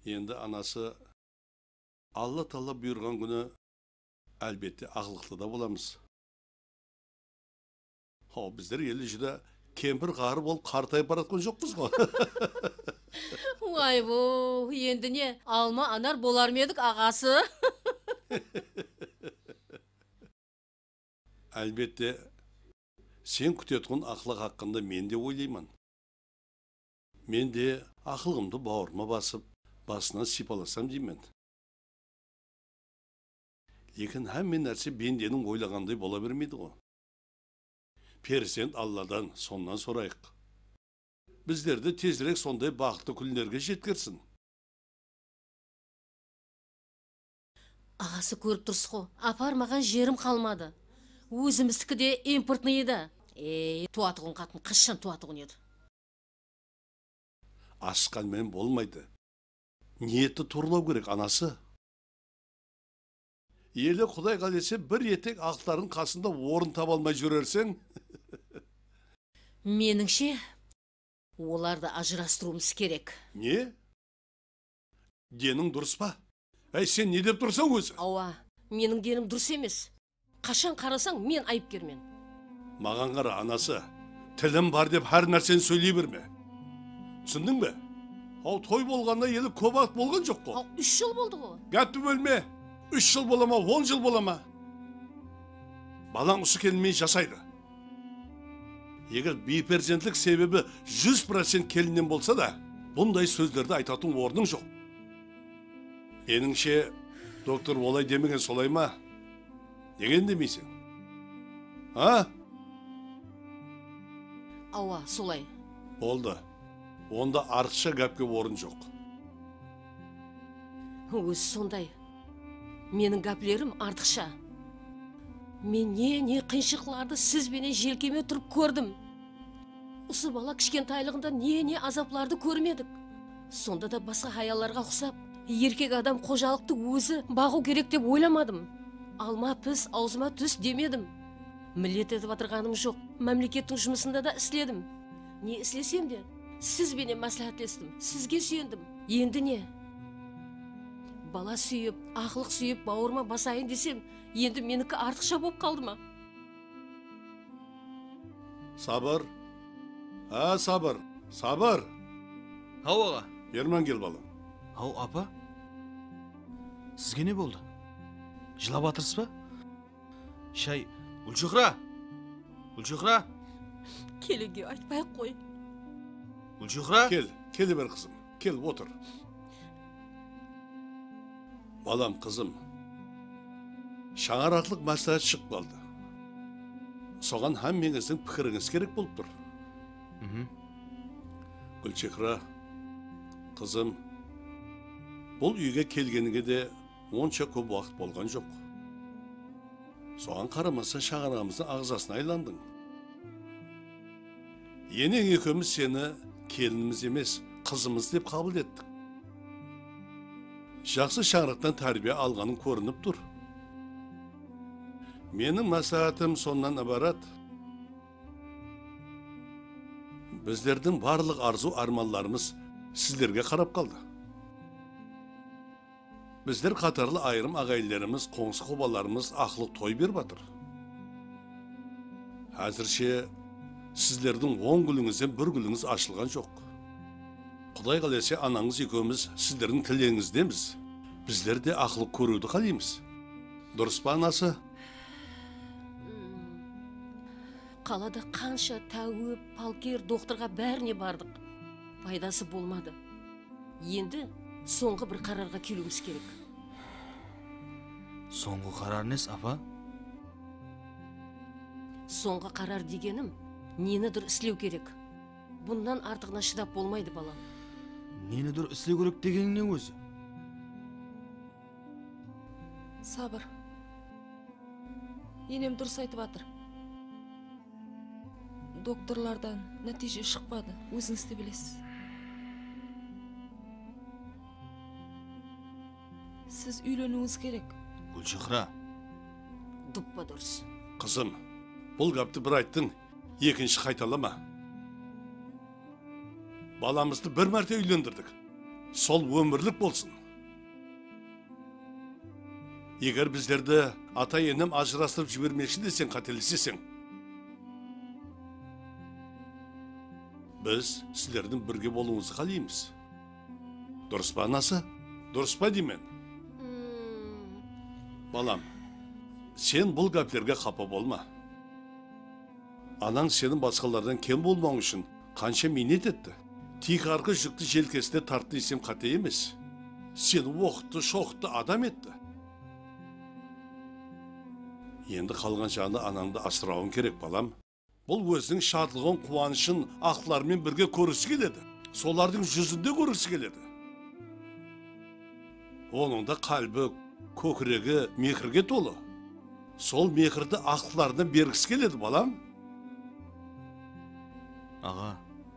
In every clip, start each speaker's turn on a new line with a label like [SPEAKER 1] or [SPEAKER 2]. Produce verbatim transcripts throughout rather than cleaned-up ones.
[SPEAKER 1] Енді анасы Алла Тағала бұйырған күні әлбетте ақылықты да боламыз. О, біздер елі жүді кемпір қары болып қартайып баратқан жоқпыз ғой.
[SPEAKER 2] Ой, бұл, енді не, алма анар болар ма едік ағасы?
[SPEAKER 1] Әлбетте, сен күтеткен ақылық хақында мен де ойлаймын. Мен де ақылымды бауырыма басып, басынан сипаласам деймін. Лекін әммен нәрсе бенденің ойлағандай бола бермейді ғой. Персент Алладан соннан сұрайық. Біздерді тезірек сондай бақытты күндерге жеткерсін.
[SPEAKER 2] Ағасы көріп тұрсыз ғой, апармаған жерім қалмады. Өзіміздікі де импортны еді. Ей, туатығын қатын қашан туатығын еді.
[SPEAKER 1] Ашқанмен болмайды. Ниетті турлау керек, анасы. Елі Құдай қалесе бір етек ақтарын қасында орын таба алмай жүрерсең.
[SPEAKER 2] Меніңше, оларды ажырастыруымыз керек.
[SPEAKER 1] Не? Денің дұрыс па? Әй, сен не деп тұрсың өзі?
[SPEAKER 2] Ауа, менің денім дұрыс емес. Қашан қарасаң, мен айыпкермен.
[SPEAKER 1] Маған қара, анасы, тілім бар деп әр нәрсені сөйлей берме. Түсіндің бе? Ау, той болғанда елі көп ат болған жоқ қой.
[SPEAKER 2] Ау, үш жыл болды ғой.
[SPEAKER 1] Гәпті бөлме. Үш жыл болама, он жыл болама. Балаң ұсы келмей жасайды. Егер бейперзентлік себебі жүз процент келінен болса да, бұндай сөздерді айтатын орның жоқ. Меніңше, доктор олай демеген солай ма? Деген демейсің? А?
[SPEAKER 2] Ауа, солай.
[SPEAKER 1] Болды. Онда артықша гәпке орын жоқ.
[SPEAKER 2] Өз сондай. Менің гәплерім артықша. Мен не-не қиыншылықтарды сізбенен желкеме тұрып көрдім. Осы бала кішкентайлығында не-не азапларды көрмедік. Сонда да басқа хаяларға ұқсап, еркек адам қожалықты өзі бағу керек деп ойламадым. Алма піс, аузыма түс демедім. Милет етіп атырғаным жоқ. Мемлекеттің жұмысында да іследім. Не іслесем де, сізбенен мәслихатлестім, сізге сүйендім. Енді не? Бала сүйіп, ақылық сүйіп, бауырыма басайын десем, енді менікі артықша болып қалды ма?
[SPEAKER 1] Сабыр. А, сабыр. Сабыр.
[SPEAKER 3] Ау, аға.
[SPEAKER 1] Ерман кел, балам.
[SPEAKER 3] Ау, апа. Сізге не болды? Жылап атырсыз ба? Шай, Гүлшөхра. Гүлшөхра.
[SPEAKER 2] Келеге айтпай қой.
[SPEAKER 3] Гүлшөхра.
[SPEAKER 1] Кел, келе бер қызым. Кел, отыр. Балам, қызым. Шаңырақлық мәслихат шығып қалды. Соған әммеңіздің пікіріңіз керек болып тұр. Гүлшөхра, қызым, бұл үйге келгенге де онша көп уақыт болған жоқ. Соған қарамаса шаңырағымыздың ағзасына айландың. Енең екеуміз сені келініміз емес, қызымыз деп қабыл еттік. Жақсы шаңырақтан тәрбие алғаның көрініп тұр. Менің мәслихатым соннан ібарат. Біздердің барлық арзу арманларымыз сіздерге қарап қалды. Біздер қатарлы айырым ағайларымыз, қоңсы қобаларымыз ақылық той беріп батыр. Әзірше сіздердің он гүліңізден бір гүліңіз ашылған жоқ. Құдай қалесе анаңыз екеуміз сіздердің тілеңіздеміз. Біздер де ақылық көруді қалаймыз. Дұрыс па, анасы?
[SPEAKER 2] Қалада қанша тәуіп, палкер, докторға бәріне бардық. Пайдасы болмады. Енді соңғы бір қарарға келуіміз керек.
[SPEAKER 3] Соңғы қарар нес, апа?
[SPEAKER 2] Соңғы қарар дегенім, нені дұр іслеу керек. Бұндан артығына шыдап болмайды, балам.
[SPEAKER 3] Нені дұр іслеу керек дегенің өзі?
[SPEAKER 4] Сабыр. Енем дұрыс айтып атыр. Докторлардан нәтиже шықпады, өзіңіз де білесіз. Сіз үйленуіңіз керек.
[SPEAKER 3] Гүлшөхра.
[SPEAKER 2] Дұппа дұрыс.
[SPEAKER 1] Қызым, бұл гапты бір айттың, екінші қайталама. Баламызды бір мәрте үйлендірдік. сол өмірлік болсын. Егер біздерді ата-енем ажырастырып жібермекші десең, қателесесің. Біз сіздердің бірге болуыңызды қалаймыз. Дұрыс па, анасы? Дұрыс па деймен? Балам, сен бұл гәплерге қапа болма. Анаң сенің басқалардан кем болмауың үшін қанша минет етті. Тик арқы жүкті желкесіне тартты десем қате емес. Сені оқты, шоқты адам етті. Енді қалған жаны анаңды асырауың керек, балам. Бұл өзінің шатлығын, қуанышын ақылармен бірге көрісі келеді. Солардың жүзінде көрісі келеді. Оның да қалбы, көкірегі мекірге толы. Сол мекірді ақыларына бергісі келеді, балам.
[SPEAKER 3] Аға,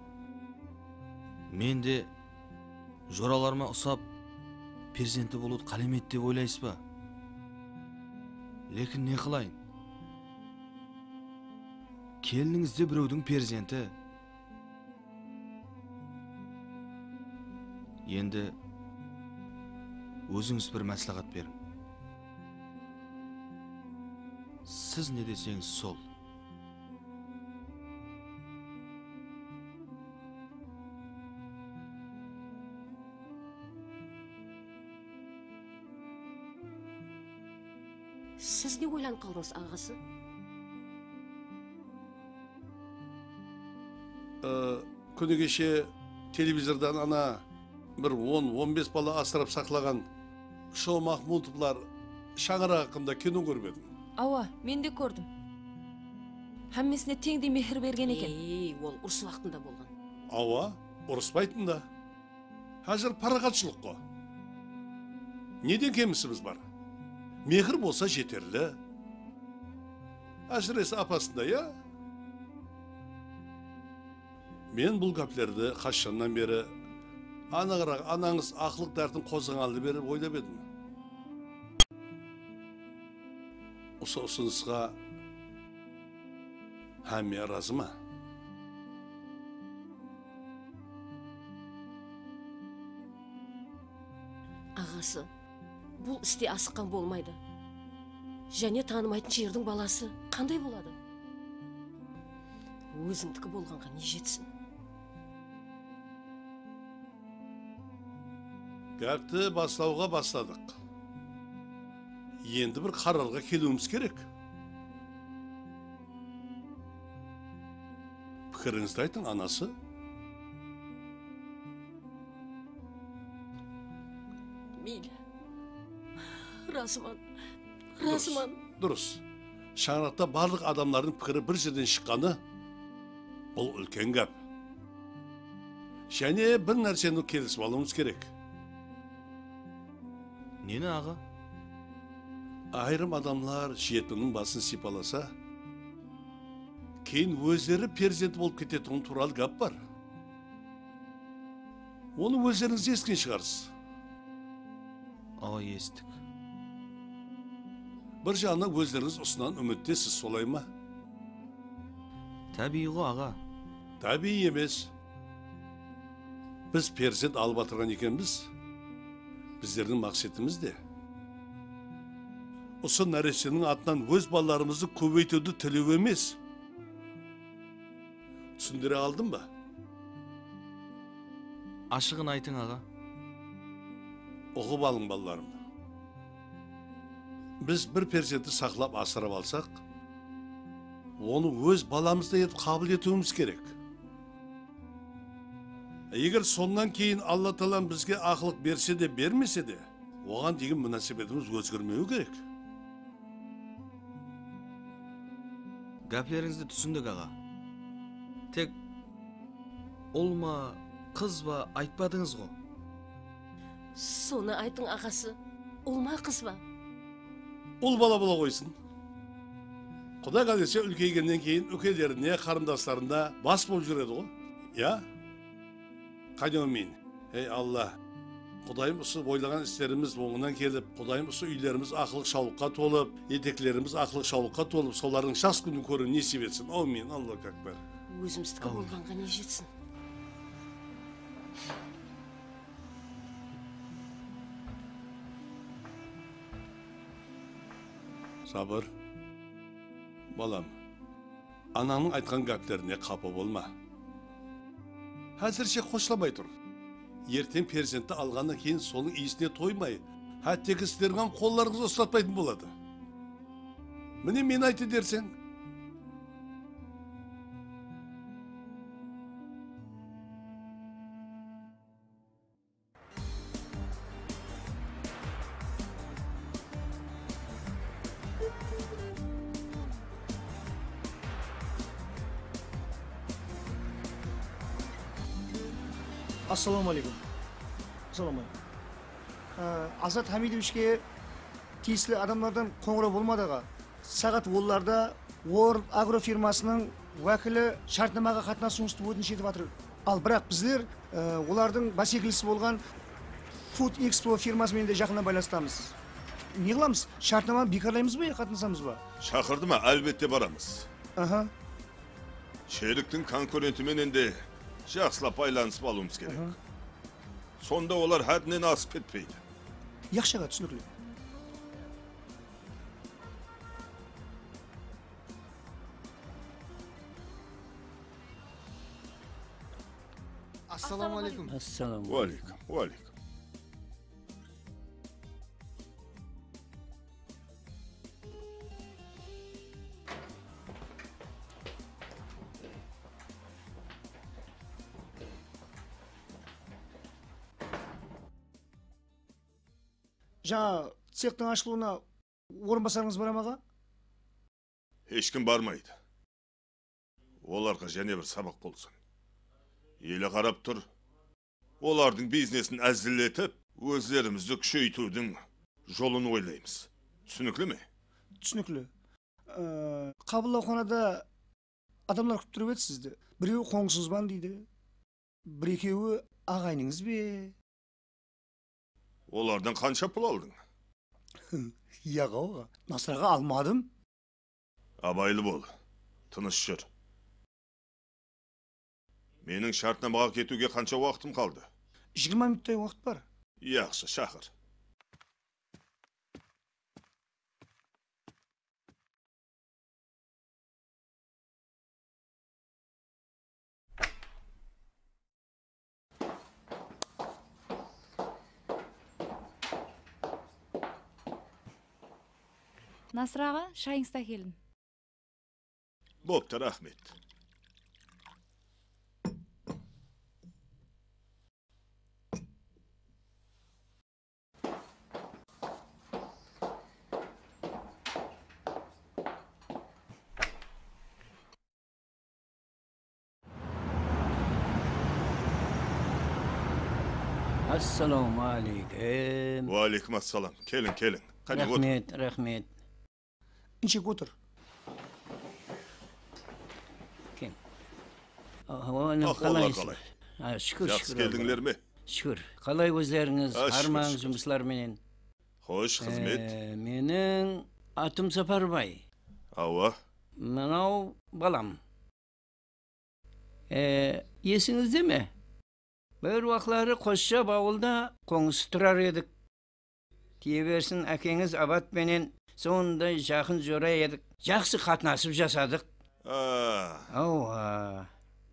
[SPEAKER 3] мен де жораларыма ұсап перзенті болуды қалемет деп ойлайсыз ба? Лекін не қылайын? Келініңізде біреудің перзенті. Енді өзіңіз бір мәслихат берің. Сіз не десеңіз сол.
[SPEAKER 2] Сіз не ойланып қалдыңыз, ағасы?
[SPEAKER 1] Күні кеше телевизордан ана бір он он бес бала асырап сақлаған Шо Махмудовлар шаңырақ хақында кино көріп едім.
[SPEAKER 4] Ауа, мен де көрдім. Хаммесіне теңдей мехір берген екен.
[SPEAKER 2] Ей, ол ұрыс уақытында болған.
[SPEAKER 1] Ауа, ұрыспайтын да. Қазір парағатшылық қой. Неден кемісіміз бар? Мехір болса жетерлі. Әсіресе апасында, я? Мен бұл кәплерді қашаннан бері анағырақ анаңыз ақылық дәртін қозғанғалы беріп ойлап едім. Осы ұсынысқа Хәмия разы ма?
[SPEAKER 2] Ағасы, бұл істе асыққан болмайды. Және танымайтын жердің баласы қандай болады? Өзіңдікі болғанға не жетсін?
[SPEAKER 1] Гәпті бастауға бастадық. Енді бір қарарға келуіміз керек. Пікіріңізді айтың, анасы.
[SPEAKER 2] Мейлі. Разыман. Разыман.
[SPEAKER 1] Дұрыс. Шаңырақта барлық адамлардың пікірі бір жерден шыққаны бұл үлкен гәп. Және бір нәрсені келісіп алуымыз керек.
[SPEAKER 3] Нені, аға?
[SPEAKER 1] Айрым адамлар жетімнің басын сипаласа, кейін өздері перзент болып кететіғын туралы гәп бар. Оны өздеріңіз естіген шығарсыз.
[SPEAKER 3] Ава, естік.
[SPEAKER 1] Бір жағынан өздеріңіз ұсынан үміттесіз, солай ма?
[SPEAKER 3] Табиғи ғой, аға.
[SPEAKER 1] Табиғи емес. Біз перзент алып атырған екенбіз. Біздердің мақсатымыз де. Осы нәрестенің атынан өз балаларымызды көбейтуді тілеу емес. Түсіндіре алдым ба?
[SPEAKER 3] Ашығын айтың, аға.
[SPEAKER 1] Оқып алың, балаларым. Біз бір перзентті сақлап асырап алсақ, оны өз баламызды етіп қабыл етуіміз керек. Егер соннан кейін Алла Тағала бізге ақылық берсе де, бермесе де, оған деген мөнәсебетіміз өзгермеу керек.
[SPEAKER 3] Гәплеріңізді түсіндік, аға. Тек ұл ма, қыз ба айтпадыңыз ғой.
[SPEAKER 2] Соны айтың, ағасы. Ұл ма, қыз ба?
[SPEAKER 1] Ұл бала бола қойсын. Құдай қаласа үлкейгеннен кейін үкелеріне, қарындастарында бас болып жүреді ғой. Я? Қайдамын. Ей Алла, Құдайым осы ойлаған істеріміз оңынан келіп, Құдайым осы үйлеріміз ақылық шаулыққа толып, етеклеріміз ақылық шаулыққа толып, солардың жас күнін көру несіп етсін. Амин, Аллах акбар.
[SPEAKER 2] Өзіміздікі болғанға не жетсін?
[SPEAKER 1] Sabır. Balam, ananın aytkan gaplarına kapı olma. Hazırcha qo'shlamay tur. Erten persentni algandan keyin so'ning iyisine to'ymay, hattoki sizlarga ham qo'llaringizni ustatmaydigan bo'ladi. Meni men aytdi dersen.
[SPEAKER 5] Assalomu alaykum. Assalomu alaykum. Azat Hamidovичке тиеслі адамlardan qo'ng'iroq bo'lmadi-ға. Сағат онларда World Agro firmasының уәкілі шартнамаға қатынасуыңызды өтініш етіп жатыр. Ал бірақ біздер олардың бәсекелесі болған Food Expo фирмасымен де жақыннан байланыстамыз. Не қыламыз? Шартнаманы бекарлаймыз ба, қатынасамыз ба?
[SPEAKER 6] Шақырды ма? Әлбетте барамыз.
[SPEAKER 5] Аха.
[SPEAKER 6] Шеріктің конкурентіменен де жақсылап байланысып алуымыз керек. Сонда олар hadден асып кетпейді.
[SPEAKER 5] Yaxshi aға, түсінікті.
[SPEAKER 7] Assalomu alaykum.
[SPEAKER 2] Assalomu
[SPEAKER 6] Уалейкум, уалейкум.
[SPEAKER 5] Жаңа цехтың ашылуына орынбасарыңыз бара ма аға?
[SPEAKER 6] Ешкім бармайды. Оларға және бір сабақ болсын. Елі қарап тұр. Олардың бизнесін әзірлетіп, өздерімізді күшейтудің жолын ойлаймыз. Түсінікті ме?
[SPEAKER 5] Түсінікті. Қабылдауханада адамдар күтіп тұрып еді сізді. Біреуі қоңсызбан дейді. Бір екеуі ағайныңыз бе?
[SPEAKER 6] Олардан қанша пұл алдың?
[SPEAKER 5] Яға, Насырға алмадым.
[SPEAKER 6] Абайлы бол. Тыныш жүр. Менің шартнамаға кетуге қанша уақытым қалды?
[SPEAKER 5] жиырма минуттай уақыт бар.
[SPEAKER 6] Яқшы, шақыр.
[SPEAKER 7] Насыр аға, шайыңызда келін.
[SPEAKER 6] Бопты, рахмет.
[SPEAKER 8] Assalomu alaykum.
[SPEAKER 6] Va alaykum assalom. Kelin, kelin. Qani otur.
[SPEAKER 8] Rahmet, rahmet.
[SPEAKER 5] Inchek o'tir.
[SPEAKER 8] Kel. Ahvolim
[SPEAKER 6] Ahvollar
[SPEAKER 8] qalaysiz?
[SPEAKER 6] qalay?
[SPEAKER 8] Ha, shukr,
[SPEAKER 6] Yaxshi
[SPEAKER 8] shukr.
[SPEAKER 6] keldinglar mi?
[SPEAKER 8] Shukr. Qalay o'zlaringiz?
[SPEAKER 6] Ha, shukr,
[SPEAKER 8] Harman
[SPEAKER 6] shukr.
[SPEAKER 8] жұмыслар менен.
[SPEAKER 6] Xo'sh, xizmat.
[SPEAKER 8] Ee, Mening atim Saparboy.
[SPEAKER 6] Ava.
[SPEAKER 8] Manau balam. Ee, Esingizdemi? Bir vaqtlari qo'shcha bavulda qo'ng'isi turar edik. Diyeversin akangiz Abat menen sonunda yaqin jo'ra edik. Yaxshi qatnashib jasadik.
[SPEAKER 6] Ha.
[SPEAKER 8] Ava.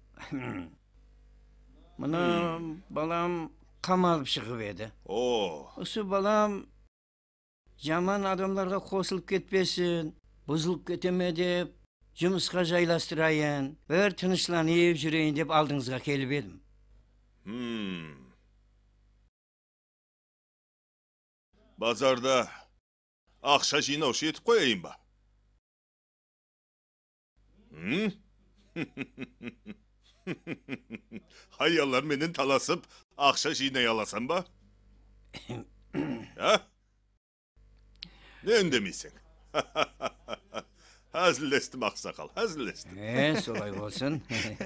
[SPEAKER 8] Mana balam qamalib chiqib edi.
[SPEAKER 6] O.
[SPEAKER 8] O'sha balam yomon odamlarga qo'shilib ketmasin, buzilib ketame deb, жұмысқа жайластырайын, bir tinchlanib jurayin deb oldingizga kelib edim.
[SPEAKER 6] Hmm. Bazarda ақша жинаушы етіп қояйын ба? Hmm? Hayallar менен таласып, ақша жинай аласам ба? Ha? Ne ündemeysen? Hazırleştim aksakal, hazırleştim.
[SPEAKER 8] Ee, solay olsun.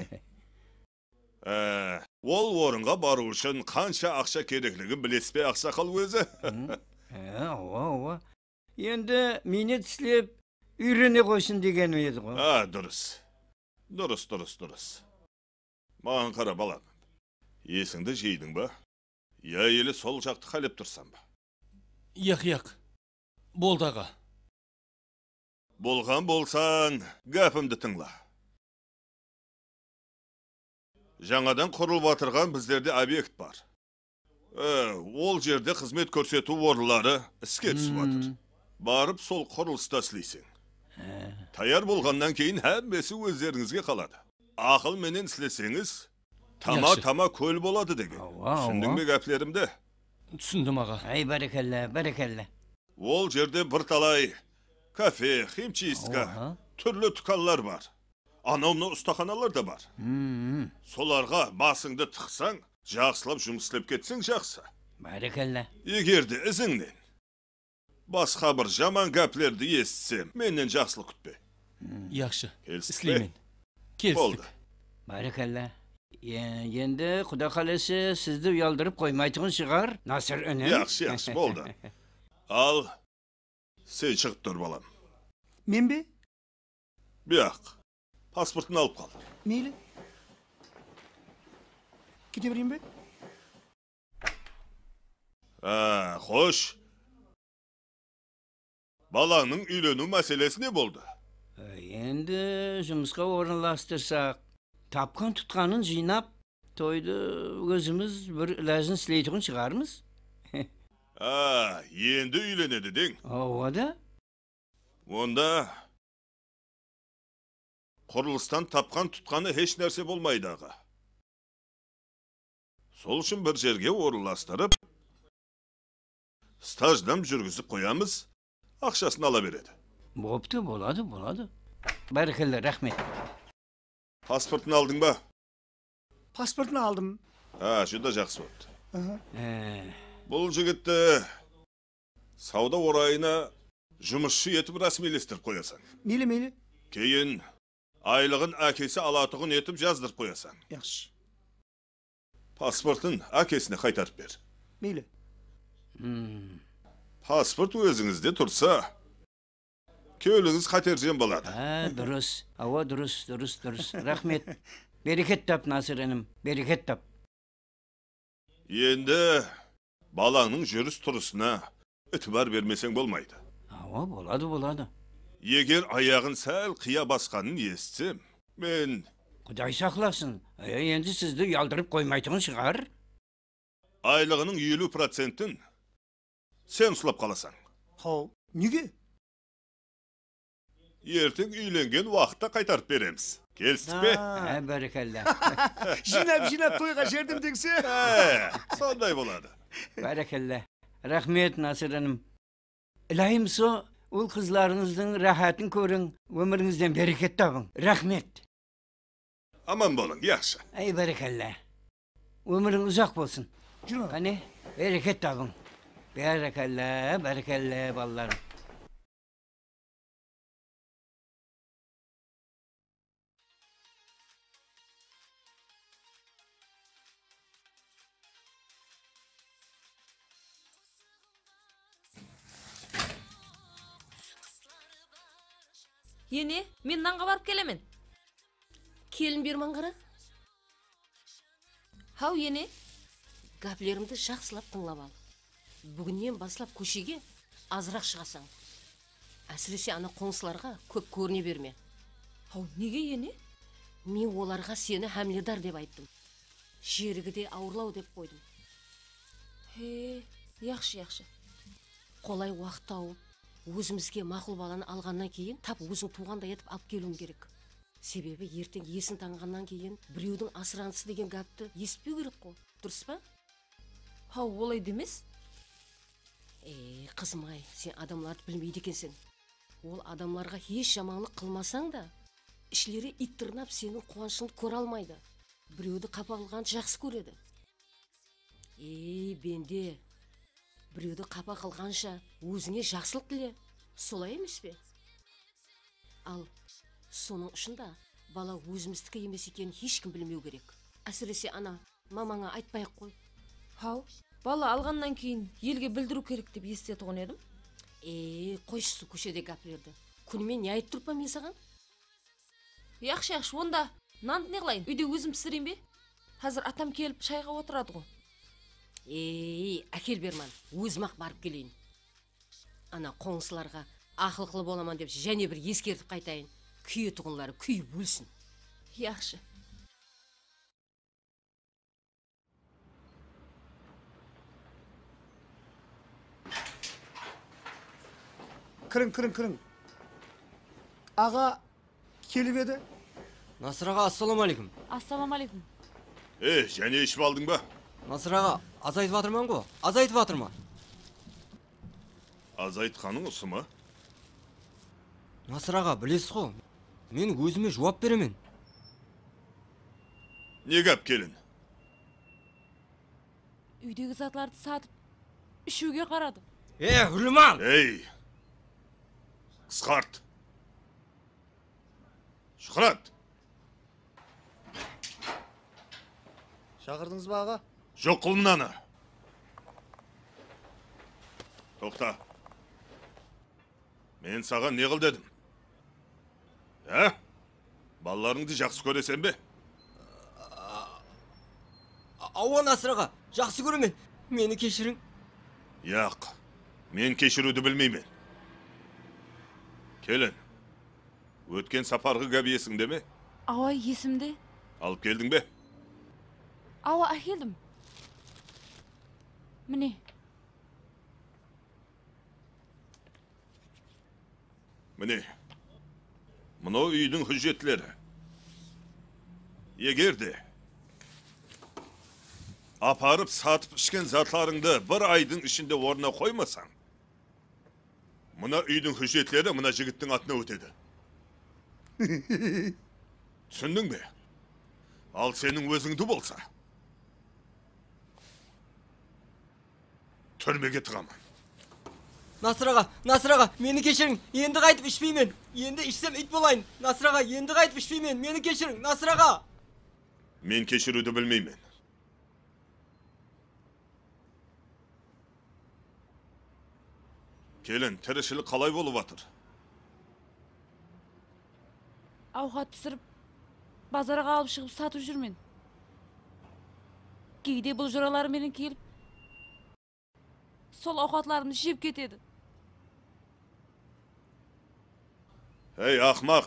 [SPEAKER 6] Ee, Ол орынға бару үшін қанша ақша керектігін білесіз бе ақсақал өзі?
[SPEAKER 8] Ee, ова, ова. Енді мені тіслеп үйрене қойсын деген еді ғой.
[SPEAKER 6] Ha, дұрыс. Дұрыс, дұрыс, дұрыс. Маған қара балам. Есіңді жейдің ба? Я елі сол жақты қалеп тұрсам ба?
[SPEAKER 1] Яқ, яқ. Болды аға.
[SPEAKER 6] Болған болсан, гәпімді тыңла. Жаңадан құрылып атырған біздерде объект бар. Ә, ол жерде қызмет көрсету орынлары іске түсіп атыр. Барып сол құрылыста істейсің. Таяр болғаннан кейін әмбесі өздеріңізге қалады. Ақыл менен істесеңіз, тама-тама көл болады деген. Түсіндің бе гәплерімді?
[SPEAKER 3] Түсіндім аға.
[SPEAKER 8] Ай, барекелла, барекелла.
[SPEAKER 6] Ол жерде бір талай кафе, химчистка, түрлі түкаллар бар. Анауны ұстаханалар да бар. Соларға басыңды тықсаң, жақсылап жұмыс істеп кетсең жақсы.
[SPEAKER 8] Барекелла.
[SPEAKER 6] Егерде ізіңнен басқа бір жаман гәплерді естісем, менен жақсылық күтпе.
[SPEAKER 3] Яқшы.
[SPEAKER 6] Келістік
[SPEAKER 3] Іслеймен.
[SPEAKER 6] Келістік. Болды.
[SPEAKER 8] Барекелла. Енді құда қаласы сізді ұялдырып қоймайтығын шығар, Насыр үні.
[SPEAKER 6] Яқшы, яқшы, болды. Ал, сен шығып тұр балам.
[SPEAKER 5] Мен бе?
[SPEAKER 6] Бияқ, паспортын алып қал.
[SPEAKER 5] Мейлі. Кете берейін бе?
[SPEAKER 6] Ә, қош. Балаңның үйлену мәселесі не болды?
[SPEAKER 8] Енді жұмысқа орынластырсақ, тапқан тұтқанын жинап, тойды өзіміз бір ләзін сілейтігін шығармыз.
[SPEAKER 6] Ә, енді үйленеді дең.
[SPEAKER 8] Оғада?
[SPEAKER 6] Онда құрылыстан тапқан тұтқаны еш нәрсе болмайды аға. Сол үшін бір жерге орынластырып, стаждам жүргізіп қоямыз, ақшасын ала береді.
[SPEAKER 8] Бопты, болады, болады. Барекелла, рахмет.
[SPEAKER 6] Паспортын алдың ба?
[SPEAKER 5] Паспортын алдым.
[SPEAKER 6] Ә, жүда жақсы болды.
[SPEAKER 8] Ә,
[SPEAKER 6] Бұл жігітті сауда орайына жұмысшы етіп рәсмелестіріп қоясың.
[SPEAKER 5] Мейлі, мейлі.
[SPEAKER 6] Кейін айлығын әкесі алатығын етіп жаздырып қоясың.
[SPEAKER 5] Яқшы.
[SPEAKER 6] Паспортын әкесіне қайтарып бер.
[SPEAKER 5] Мейлі.
[SPEAKER 6] Паспорт өзіңізде тұрса, көліңіз қатерден болады.
[SPEAKER 8] ә, дұрыс. Ава, дұрыс, дұрыс, дұрыс. Рахмет. Берекет тап, Насыр інім, берекет тап.
[SPEAKER 6] Енді балаңның жүріс тұрысына үтібар бермесең болмайды.
[SPEAKER 8] Ава, болады, болады.
[SPEAKER 6] Егер аяғын сәл қия басқанын естсем, мен...
[SPEAKER 8] Құдай сақласын. Ә, енді сізді ұялдырып қоймайтығын шығар.
[SPEAKER 6] Айлығының елу процентін сен ұсылап қаласың.
[SPEAKER 5] Хау, неге?
[SPEAKER 6] Ертең үйленген уақытта қайтарып береміз. Келістік пе?
[SPEAKER 8] Ә, барекелла.
[SPEAKER 5] Жинап, жинап тойға жердім дегсе.
[SPEAKER 6] Ә, сондай болады.
[SPEAKER 8] Барекелла. Рахмет, Насыр інім. Илайым со, ол қызларыңыздың рахатын көрің, өміріңізден берекет табың. Рахмет.
[SPEAKER 6] Аман болың, яқшы.
[SPEAKER 8] Ай, барекелла. Өмірің ұзақ болсын.
[SPEAKER 5] Жина.
[SPEAKER 8] Қане, берекет табың. Барекелла, барекелла, балаларым.
[SPEAKER 4] Ене, мен нанға барып келемен.
[SPEAKER 2] Келін берман қара.
[SPEAKER 4] Хау, ене?
[SPEAKER 2] Гәплерімді жақсылап тыңлап ал. Бүгіннен баслап көшеге азырақ шығасаң. Әсіресе ана қоңсыларға көп көріне берме.
[SPEAKER 4] Хау, неге, ене?
[SPEAKER 2] Мен оларға сені хәмледар деп айттым. Жерігі де ауырлау деп қойдым.
[SPEAKER 4] Хе, яқшы, яқшы.
[SPEAKER 2] Қолай уақыт тауып, өзімізге мақұл баланы алғаннан кейін тап өзің туғандай етіп алып келуің керек. Себебі ертең есін таңғаннан кейін біреудің асыранысы деген гәпті естпеу керек қой. Дұрыс па?
[SPEAKER 4] Хау, олай демес?
[SPEAKER 2] Ей, қызым ай, сен адамларды білмейді екенсің. Ол адамларға еш жаманлық қылмасаң да, ішлері иттірнап сенің қуанышыңды көре алмайды. Біреуді қапа қылған жақсы көреді. Ей, бенде, біреуді қапа қылғанша өзіңе жақсылық тіле. Солай емес пе? Ал соның ұшында бала өзіміздікі емес екенін ешкім білмеу керек. Әсіресе ана мамаңа айтпай-ақ қой.
[SPEAKER 4] Хау, бала алғаннан кейін елге білдіру керек деп естетіғын едім.
[SPEAKER 2] Ей, қойшысы көшеде гәплерді. Күнімен не айтып тұрып па мен саған?
[SPEAKER 4] Яқшы, яқшы, онда нанды не қылайын? Үйде өзім пісірейін бе? Қазір атам келіп шайға отырады ғой.
[SPEAKER 2] Ей, әкел берман, өзім-ақ барып келейін. Ана қоңсыларға ақылқылы боламан деп және бір ескертіп қайтайын. Күйе тұғынлары күйіп өлсін.
[SPEAKER 4] Яхшы.
[SPEAKER 5] Кірің, кірің, кірің. Аға келіп еді.
[SPEAKER 9] Насыр аға, ассалаумалейкум.
[SPEAKER 7] Ассалаумалейкум.
[SPEAKER 6] Е, және ішіп алдың ба?
[SPEAKER 9] Насыр аға, азайтып атырман го? Азайтып атырма?
[SPEAKER 6] Азайтқаның осы ма?
[SPEAKER 9] Насыр аға, білесіз ғой, мен өзіме жауап беремен.
[SPEAKER 6] Не гәп келін?
[SPEAKER 7] Үйдегі затларды сатып, үшуге қарады.
[SPEAKER 9] Е, Үрліман!
[SPEAKER 6] Ей! Қысқарт! Шықырат!
[SPEAKER 5] Шақырдыңыз ба аға?
[SPEAKER 6] Жоқ қыл мынаны. Тоқта. Мен саған не қыл дедім? Ә? Балаларыңды жақсы көресен бе?
[SPEAKER 9] Ауа, Насыр аға, жақсы көремен. Мені кешірің.
[SPEAKER 6] Яқ, мен кешіруді білмеймін. Келін, өткен сапарғы кәбиесің деме?
[SPEAKER 7] Ауа, есімде.
[SPEAKER 6] Алып келдің бе?
[SPEAKER 7] Ауа, әкелдім. Міне.
[SPEAKER 6] Міне, мынау үйдің хүжетлері. Егер де апарып сатып ішкен затларыңды бір айдың ішінде орнына қоймасаң, мына үйдің хүжетлері мына жігіттің атына өтеді. Түсіндің бе? Ал сенің өзіңді болса, түрмеге тығамын.
[SPEAKER 9] Насыр аға, Насыр аға, мені кешірің. Енді қайтып ішпеймен. Енді ішсем ит болайын. Насыр аға, енді қайтып ішпеймен. Мені кешірің, Насыр аға.
[SPEAKER 6] Мен кешіруді білмеймін. Келін, тірішілік қалай болып атыр?
[SPEAKER 7] Ауқат пісіріп, базарға алып шығып сатып жүрмен. Кейде бұл жұраларыменен келіп, сол ауқатларымды жеп кетеді.
[SPEAKER 6] Ей, ақмақ!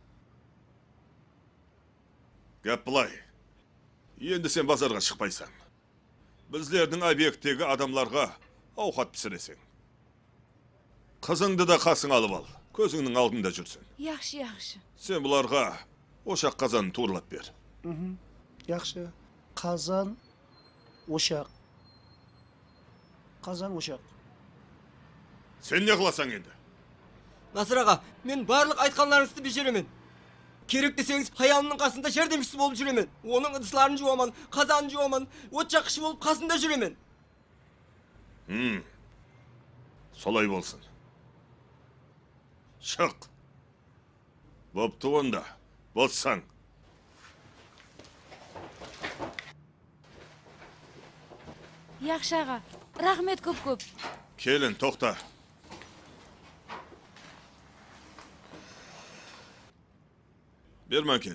[SPEAKER 6] Гәп бұлай. Енді сен базарға шықпайсың. Біздердің объекттегі адамларға ауқат пісіресің. Қызыңды да қасың алып ал, көзіңнің алдында жүрсін.
[SPEAKER 7] Яқшы, яқшы.
[SPEAKER 6] Сен бұларға ошақ қазанын туырлап бер.
[SPEAKER 5] Яқшы. Қазан, ошақ. Қазан, ошақ.
[SPEAKER 6] Сен не қыласаң енді?
[SPEAKER 9] Насыр аға, мен барлық айтқанларыңызды бешеремен. Керек десеңіз, хаялымның қасында жәрдемшісі болып жүремен. Оның ыдысларын жуаман, қазанын жуаман, от жақшы болып қасында жүремен.
[SPEAKER 6] Хм, солай болсын. Шық. Бопты онда, болсаң.
[SPEAKER 7] Яқшы аға, рахмет көп-көп.
[SPEAKER 6] Келін, тоқта. Берман кел.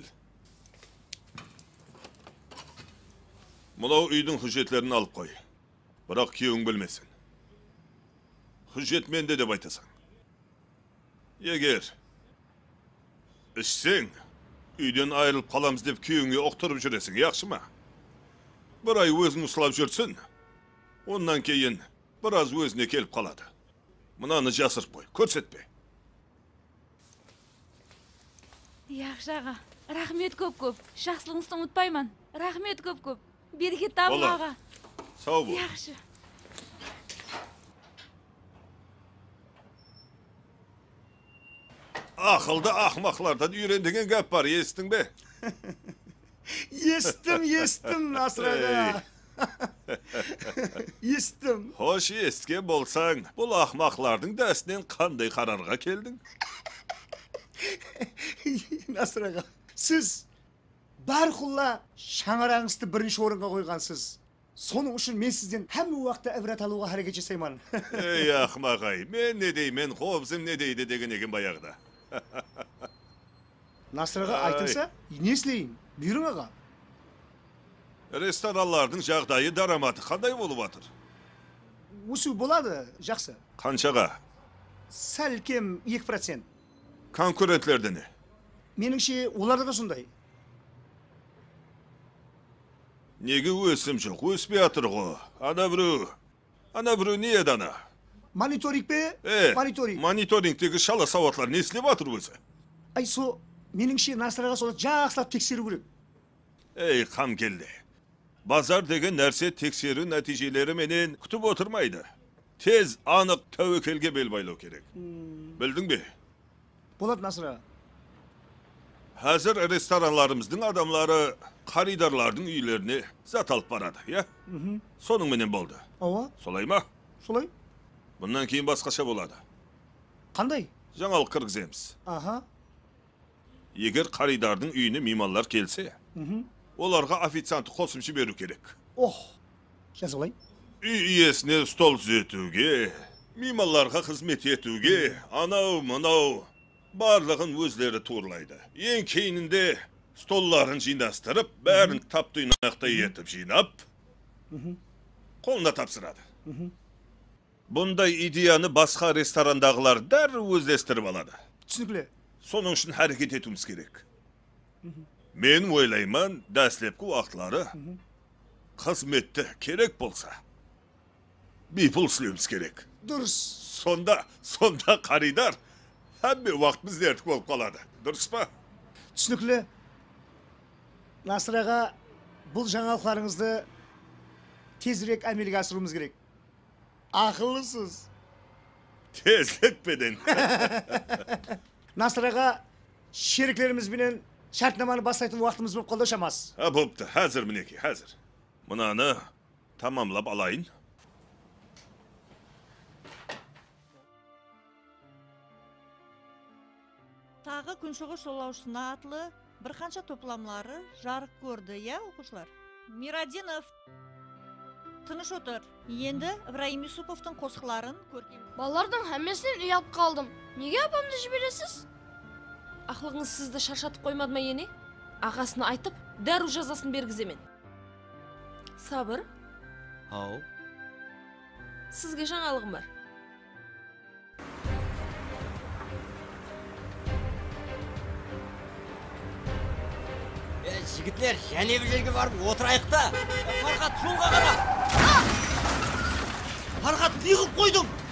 [SPEAKER 6] Мұнау үйдің хүжетлерін алып қой. Бірақ күйеуің білмесін. Хүжет менде деп айтасың. Егер ішсең, үйден айырылып қаламыз деп күйеуіңе оқтырып жүресің, яқшы ма? Бір ай өзін ұслап жүрсін, ондан кейін біраз өзіне келіп қалады. Мұнаны жасырып қой, көрсетпе.
[SPEAKER 7] Яқшы аға, рахмет көп-көп. Жақсылығыңызды ұмытпаймын. Рахмет көп-көп. Берекет табыл аға.
[SPEAKER 6] Сау бол.
[SPEAKER 7] Яқшы.
[SPEAKER 6] Ақылды ақмақлардан үйрен гәп бар, естің бе?
[SPEAKER 5] Естім, естім, Насыр аға. Естім.
[SPEAKER 6] Хош, есткен болсаң, бұл ақмақлардың дәсінен қандай қарарға келдің?
[SPEAKER 5] Насыр аға, сіз барқұлла шаңырағыңызды бірінші орынға қойғансыз. Соның үшін мен сізден әмі уақытта әбірат алуға әрекет жасаймын.
[SPEAKER 6] Ей, ақмақ-ай, мен не деймен, қобызым не дейді деген еген баяғыда.
[SPEAKER 5] Насыр аға, айтыңса, не істейін? Бұйырың аға.
[SPEAKER 6] Ресторанлардың жағдайы дараматы қандай болып атыр?
[SPEAKER 5] Өсу болады, жақсы.
[SPEAKER 6] Қаншаға?
[SPEAKER 5] сәл кем екі процент.
[SPEAKER 6] Конкурентлерде не?
[SPEAKER 5] Меніңше, оларда да сондай.
[SPEAKER 6] Неге өсім жоқ? Өспей атыр ғой. Ана біреу, ана біреу не еді ана?
[SPEAKER 5] Мониторинг бе?
[SPEAKER 6] Е,
[SPEAKER 5] Мониторинг.
[SPEAKER 6] мониторингтегі шала сауатлар не істеп атыр өзі?
[SPEAKER 5] Ай, со, меніңше Насыраға соны жақсылап тексеру керек.
[SPEAKER 6] Ей, қам келді. Базар деген нәрсе тексеру нәтижелері менен күтіп отырмайды. Тез, анық тәуекелге бел байлау керек. Білдің бе?
[SPEAKER 5] Болады, Насыра.
[SPEAKER 6] Әзір ресторанларымыздың адамлары қаридарлардың үйлеріне зат алып барады, я? Соның менен болды.
[SPEAKER 5] Ава,
[SPEAKER 6] Солай ма?
[SPEAKER 5] солай.
[SPEAKER 6] Бұнан кейін басқаша болады.
[SPEAKER 5] Қандай?
[SPEAKER 6] Жаңалық кіргіземіз.
[SPEAKER 5] Аха.
[SPEAKER 6] Егер қаридардың үйіне меймандар келсе, оларға официанты қосымша беру керек.
[SPEAKER 5] Ох, жазылай.
[SPEAKER 6] Үй иесіне стол түзетуге, мейманларға қызмет етуге, анау, мынау, барлығын өздері туырлайды. Ең кейінінде столларын жинастырып, бәрін таптыйнақтай етіп жинап, қолына тапсырады. Бұндай идеяны басқа ресторандағылар дәр өздестіріп алады.
[SPEAKER 5] Түсінікілі.
[SPEAKER 6] Соның үшін әрекет етуіміз керек. Мен ойлайман, дәслепкі уақытлары қызметті керек болса, бейпіл сүлеміз керек.
[SPEAKER 5] Дұрыс.
[SPEAKER 6] Сонда, сонда қаридар, әмме уақыт біздердік болып қалады. Дұрыс па?
[SPEAKER 5] Түсінікілі. Насыраға бұл жаңалықтарыңызды тезірек әмелге асыруымыз керек. Ақыллысыз.
[SPEAKER 6] Тезлікпеден.
[SPEAKER 5] Насыраға шеріклерімізбенен шартнаманы бастайтын уақытымыз болып қолда шамас.
[SPEAKER 6] Ha, бопты, әзір мінеке, әзір. Мұнаны тамамлап алайын.
[SPEAKER 10] Тағы күншығыс жолаушысына атлы бір қанша топламлары жарық көрді, я, оқушылар? Мирадинов, тыныш отыр. Енді Ибраим Юсуповтың қосқыларын көрген.
[SPEAKER 11] Балалардың әммесінен үй алып қалдым. Неге апамды жібересіз?
[SPEAKER 4] Ақлығыңыз сізді шаршатып қоймады ма ене? Ағасына айтып, дәру жазасын бергіземен. Сабыр,
[SPEAKER 3] Ау.
[SPEAKER 4] сізге жаңалығым бар.
[SPEAKER 9] Жігітлер, және бір жерге барып отырайық та. Фархат, жолға қара. Фархат, не қылып қойдың?